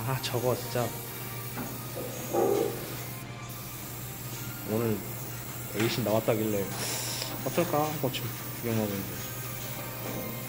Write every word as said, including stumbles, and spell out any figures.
아 저거 진짜 오늘 에이신 나왔다길래 어떨까 하고 좀 구경하고 있는데